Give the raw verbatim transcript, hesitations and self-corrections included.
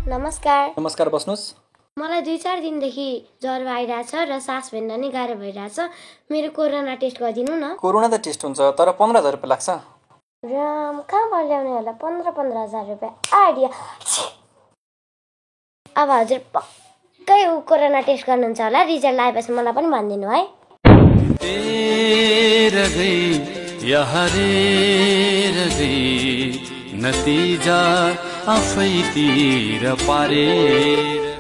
नमस्कार। नमस्कार, बस्नुहोस्। मलाई दुई चार दिनदेखि ज्वरो आइरहेछ र सास फेर्न नि गाह्रो भइरहेछ। मेरो कोरोना टेस्ट गरिदिनु न। कोरोना त टेस्ट हुन्छ, तर पन्ध्र हजार रुपियाँ लाग्छ। राम, कहाँबाट ल्याउने होला पन्ध्र पन्ध्र हजार रुपियाँ आइडिया। अब हजुर पक्कै ऊ कोरोना टेस्ट गर्नुहुन्छ होला। रिजल्ट आएपछि मलाई पनि भनिदिनु है। नतिजा आफैतिर पारे।